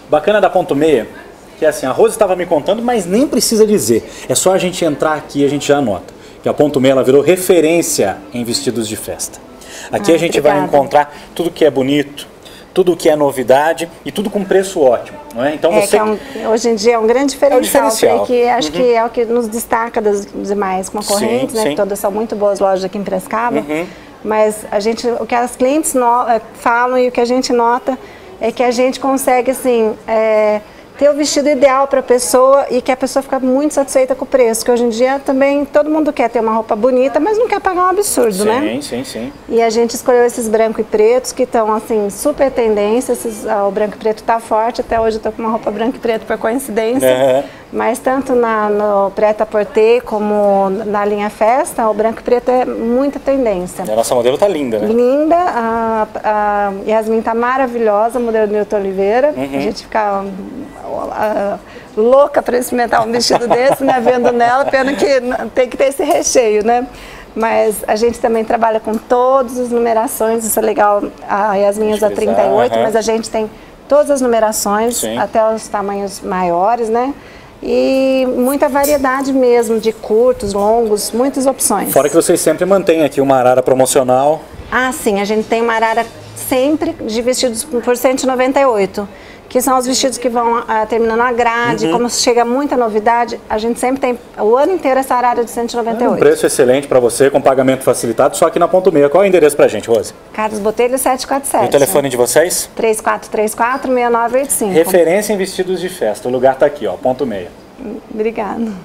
Bacana da Ponto Meia, que é assim, a Rose estava me contando, mas nem precisa dizer. É só a gente entrar aqui e a gente já anota. Que a Ponto Meia ela virou referência em vestidos de festa. Aqui a gente vai encontrar tudo que é bonito, tudo que é novidade e tudo com preço ótimo, não é? Então você... hoje em dia é um grande diferencial, diferencial. Que acho que é o que nos destaca das demais concorrentes, sim, né? sim. Todas são muito boas lojas aqui em Piracicaba, mas o que as clientes falam e o que a gente nota é que a gente consegue assim ter o vestido ideal para a pessoa e que a pessoa fica muito satisfeita com o preço, que hoje em dia também todo mundo quer ter uma roupa bonita, mas não quer pagar um absurdo, né? Sim. E a gente escolheu esses branco e pretos que estão assim super tendência, o branco e preto tá forte, até hoje eu tô com uma roupa branco e preto por coincidência, mas tanto no prêt-à-porter como na linha festa, o branco e preto é muita tendência. A nossa modelo tá linda, né? Linda, a Yasmin tá maravilhosa, modelo do Nilton Oliveira, a gente fica louca para experimentar um vestido desse, né, vendo nela, pena que tem que ter esse recheio, né? Mas a gente também trabalha com todas as numerações, isso é legal, a Yasmin usa 38, mas a gente tem todas as numerações, até os tamanhos maiores, né? E muita variedade mesmo, de curtos, longos, muitas opções. Fora que vocês sempre mantêm aqui uma arara promocional. Ah, sim, a gente tem uma arara sempre de vestidos por 198, que são os vestidos que vão terminando a grade. Como chega muita novidade, a gente sempre tem o ano inteiro essa arara de 198. Um preço excelente para você, com pagamento facilitado, só aqui na Ponto Meia. Qual é o endereço pra gente, Rose? Carlos Botelho 747. E o telefone de vocês? 3434-6985. Referência em vestidos de festa. O lugar tá aqui, ó, Ponto Meia. Obrigada.